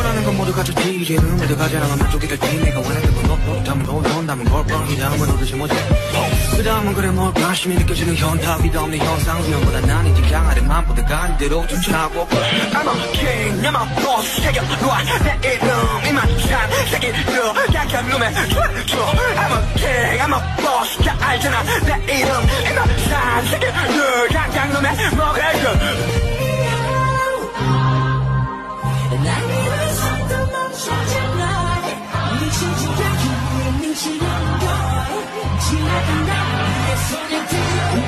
원하는 건 모두 가졌지 이제는 모두 가져나가면 만족이 될지 내가 원하는 건 너 다음은 논다면 걸까 이 다음은 오르지 못해 그 다음은 그래 뭘까 심히 느껴지는 현타 위도 없는 현상 위험보다 난 이제 강하게 맘보다 가는 대로 쫓아가고 I'm a king I'm a boss 새겨놓아 내 이름 이만 산 새끼들 약한 놈의 줘 I'm a king I'm a boss 다 알잖아 내 이름 이만 산 새끼들 약한 놈의 먹을 지나간 나의 손에 들어